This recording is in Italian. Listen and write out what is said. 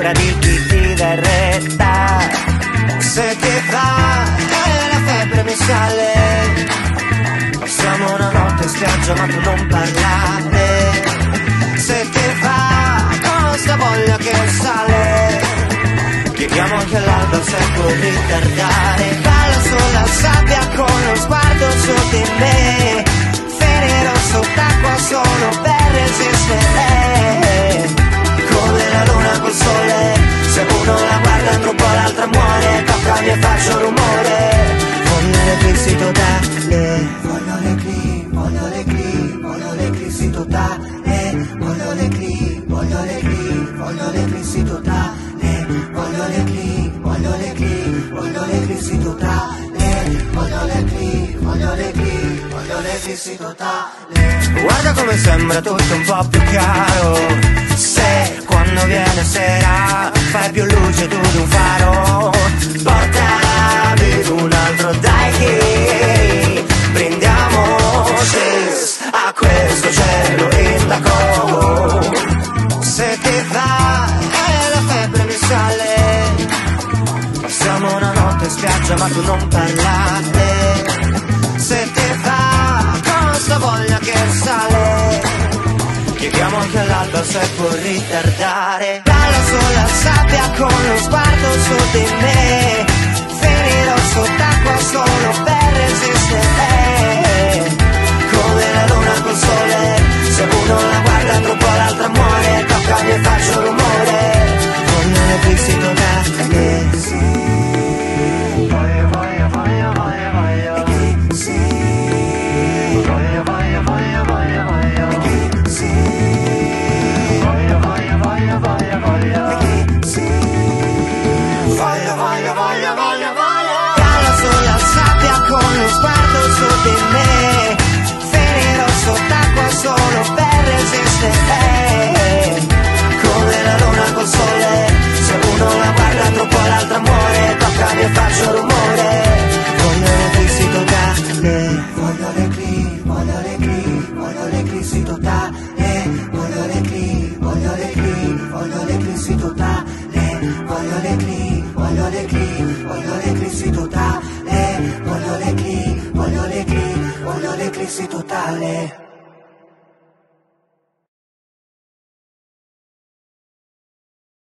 paura di chi ti dà retta. Se ti fa e la febbre mi sale, passiamo una notte in spiaggia ma tu non parlare. Se ti fa con sta voglia che sale, chiediamo anche all'alba se puoi ritardare. Balla sulla sabbia con lo sguardo su di me, finirò sott'acqua solo per resistere. Come la luna col sole, se uno la guarda troppo l'altra muore. Toccami e faccio rumore. Voglio l'eclissi totale, voglio l'eclissi, voglio l'eclissi, voglio l'eclissi totale, voglio l'eclissi, voglio l'eclissi, voglio l'eclissi totale, voglio l'eclissi, voglio l'eclissi, voglio l'eclissi totale, voglio l'eclissi, voglio l'eclissi, voglio l'eclissi totale. Guarda come sembra tutto un po' più chiaro, se quando viene sera fai più luce tu di un faro. Portami un altro dai che brindiamoci a questo cielo indaco. Se ti va e la febbre mi sale, passiamo una notte in spiaggia ma tu non parlare. Se ti va con sta voglia che sale, chiediamo anche all'alba se può ritardare. Balla sulla sabbia con lo sguardo su di me, finirò sott'acqua solo per resistere. Come la luna col sole, se uno la guarda troppo l'altra muore. Toccami e faccio rumore. Voglio l'eclissi totale, voglio, voglio, voglio, voglio, voglio eclissi, voglio, voglio, voglio, voglio, voglio eclissi, voglio, voglio, voglio, voglio, voglio eclissi, voglio, voglio, voglio, voglio, voglio. Cala sulla sabbia con lo sguardo su di me, finirò sott'acqua solo per resistere. Come la luna col sole, se uno la guarda troppo l'altra muore. Toccami e faccio rumore. Voglio l'eclissi totale, voglio l'eclissi, voglio l'eclissi, voglio l'eclissi totale, voglio l'eclissi, voglio l'eclissi, voglio l'eclissi totale, voglio l'eclissi, voglio l'eclissi, voglio l'eclissi totale, voglio l'eclissi, voglio l'eclissi, voglio l'eclissi totale.